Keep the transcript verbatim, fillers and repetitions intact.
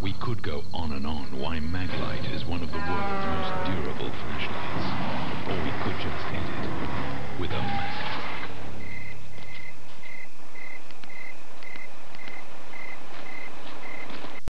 We could go on and on why Maglite is one of the world's